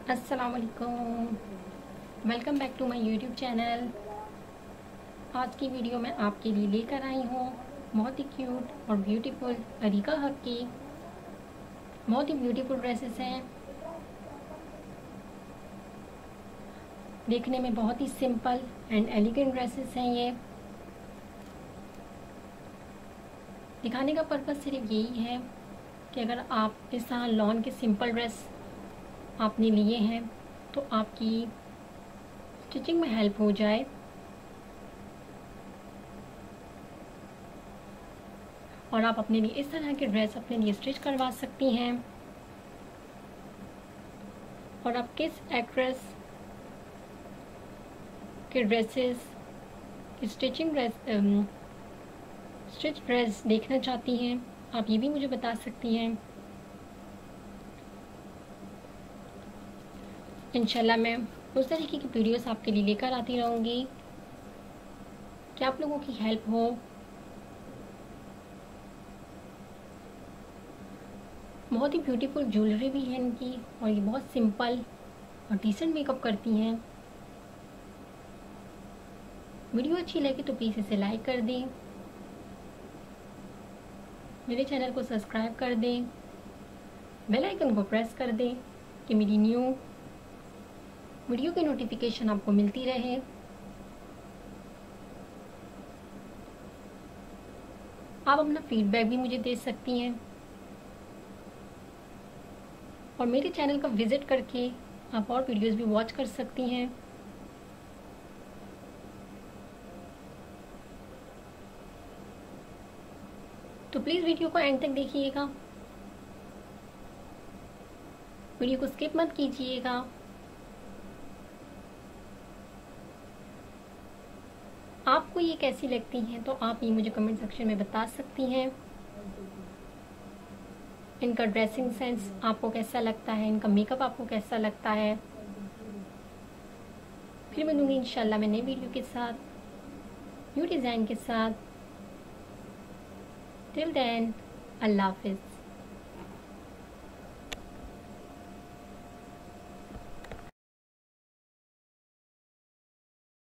अस्सलाम वालेकुम, welcome back to my YouTube channel. आज की वीडियो मैं आपके लिए लेकर आई हूँ बहुत ही क्यूट और ब्यूटीफुल अरीका हक की बहुत ही ब्यूटीफुल ड्रेसेस हैं। देखने में बहुत ही सिंपल एंड एलिगेंट ड्रेसेस हैं। ये दिखाने का पर्पज़ सिर्फ यही है कि अगर आप इस तरह लॉन के सिंपल ड्रेस आपने लिए हैं तो आपकी स्टिचिंग में हेल्प हो जाए और आप अपने लिए इस तरह के ड्रेस अपने लिए स्टिच करवा सकती हैं। और आप किस एक्ट्रेस के ड्रेसेस की स्टिच ड्रेस देखना चाहती हैं, आप ये भी मुझे बता सकती हैं। इंशाल्लाह मैं उस तरीके की वीडियोस आपके लिए लेकर आती रहूँगी कि आप लोगों की हेल्प हो। बहुत ही ब्यूटीफुल ज्वेलरी भी है इनकी और ये बहुत सिंपल और डिसेंट मेकअप करती हैं। वीडियो अच्छी लगी तो प्लीज़ इसे लाइक कर दें, मेरे चैनल को सब्सक्राइब कर दें, बेल आइकन को प्रेस कर दें कि मेरी न्यू वीडियो की नोटिफिकेशन आपको मिलती रहे। आप अपना फीडबैक भी मुझे दे सकती हैं और मेरे चैनल का विज़िट करके आप और वीडियोस भी वॉच कर सकती हैं। तो प्लीज़ वीडियो को एंड तक देखिएगा, वीडियो को स्किप मत कीजिएगा। आपको ये कैसी लगती हैं तो आप ये मुझे कमेंट सेक्शन में बता सकती हैं। इनका ड्रेसिंग सेंस आपको कैसा लगता है, इनका मेकअप आपको कैसा लगता है। फिर मिलूंगी इंशाल्लाह मैं नई वीडियो के साथ, न्यू डिज़ाइन के साथ। टिल देन, अल्लाह हाफिज़।